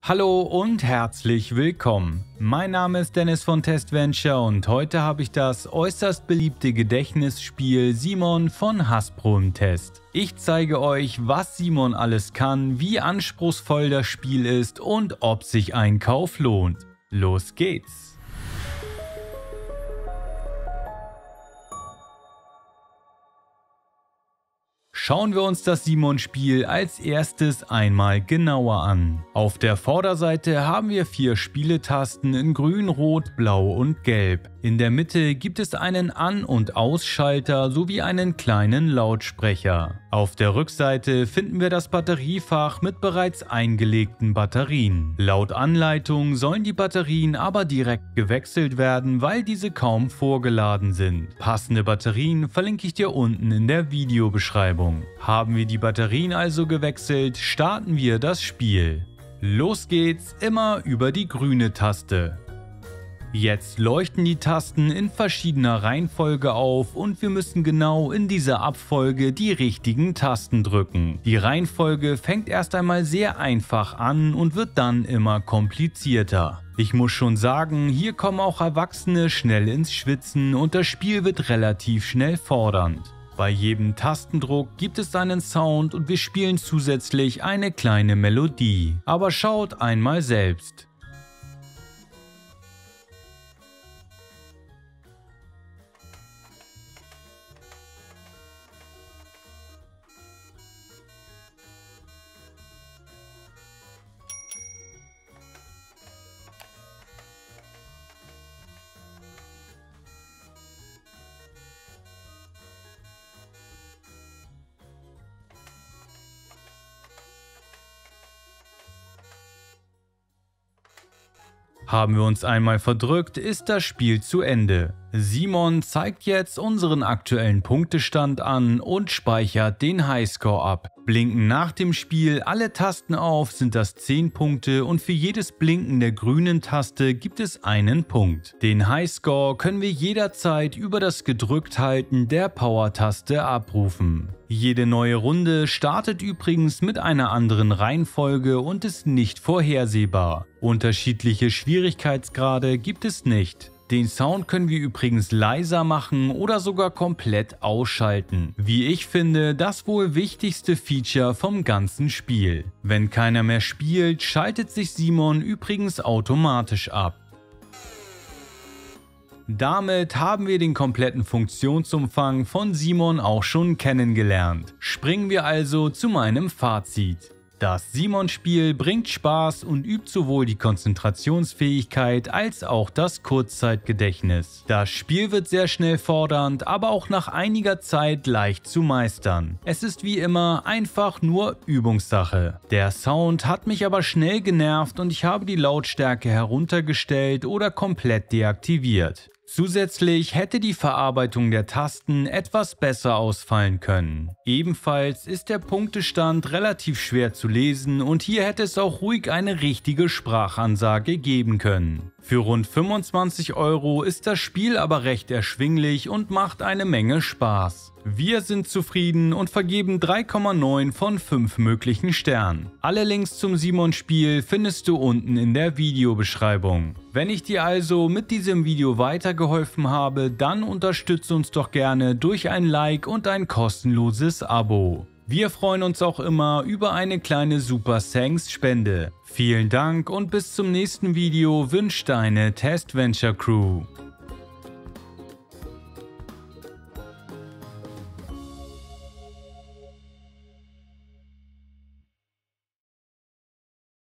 Hallo und herzlich willkommen. Mein Name ist Dennis von Testventure und heute habe ich das äußerst beliebte Gedächtnisspiel Simon von Hasbro im Test. Ich zeige euch, was Simon alles kann, wie anspruchsvoll das Spiel ist und ob sich ein Kauf lohnt. Los geht's! Schauen wir uns das Simon-Spiel als erstes einmal genauer an. Auf der Vorderseite haben wir 4 Spieletasten in Grün, Rot, Blau und Gelb. In der Mitte gibt es einen An- und Ausschalter sowie einen kleinen Lautsprecher. Auf der Rückseite finden wir das Batteriefach mit bereits eingelegten Batterien. Laut Anleitung sollen die Batterien aber direkt gewechselt werden, weil diese kaum vorgeladen sind. Passende Batterien verlinke ich dir unten in der Videobeschreibung. Haben wir die Batterien also gewechselt, starten wir das Spiel. Los geht's, immer über die grüne Taste. Jetzt leuchten die Tasten in verschiedener Reihenfolge auf und wir müssen genau in dieser Abfolge die richtigen Tasten drücken. Die Reihenfolge fängt erst einmal sehr einfach an und wird dann immer komplizierter. Ich muss schon sagen, hier kommen auch Erwachsene schnell ins Schwitzen und das Spiel wird relativ schnell fordernd. Bei jedem Tastendruck gibt es einen Sound und wir spielen zusätzlich eine kleine Melodie. Aber schaut einmal selbst. Haben wir uns einmal verdrückt, ist das Spiel zu Ende. Simon zeigt jetzt unseren aktuellen Punktestand an und speichert den Highscore ab. Blinken nach dem Spiel alle Tasten auf, sind das 10 Punkte und für jedes Blinken der grünen Taste gibt es einen Punkt. Den Highscore können wir jederzeit über das Gedrückthalten der Power-Taste abrufen. Jede neue Runde startet übrigens mit einer anderen Reihenfolge und ist nicht vorhersehbar. Unterschiedliche Schwierigkeitsgrade gibt es nicht. Den Sound können wir übrigens leiser machen oder sogar komplett ausschalten. Wie ich finde, das wohl wichtigste Feature vom ganzen Spiel. Wenn keiner mehr spielt, schaltet sich Simon übrigens automatisch ab. Damit haben wir den kompletten Funktionsumfang von Simon auch schon kennengelernt. Springen wir also zu meinem Fazit. Das Simon-Spiel bringt Spaß und übt sowohl die Konzentrationsfähigkeit als auch das Kurzzeitgedächtnis. Das Spiel wird sehr schnell fordernd, aber auch nach einiger Zeit leicht zu meistern. Es ist wie immer einfach nur Übungssache. Der Sound hat mich aber schnell genervt und ich habe die Lautstärke heruntergestellt oder komplett deaktiviert. Zusätzlich hätte die Verarbeitung der Tasten etwas besser ausfallen können. Ebenfalls ist der Punktestand relativ schwer zu lesen und hier hätte es auch ruhig eine richtige Sprachansage geben können. Für rund 25 € ist das Spiel aber recht erschwinglich und macht eine Menge Spaß. Wir sind zufrieden und vergeben 3,9 von 5 möglichen Sternen. Alle Links zum Simon-Spiel findest du unten in der Videobeschreibung. Wenn ich dir also mit diesem Video weitergeholfen habe, dann unterstütze uns doch gerne durch ein Like und ein kostenloses Abo. Wir freuen uns auch immer über eine kleine Super Thanks Spende. Vielen Dank und bis zum nächsten Video wünscht deine Testventure Crew.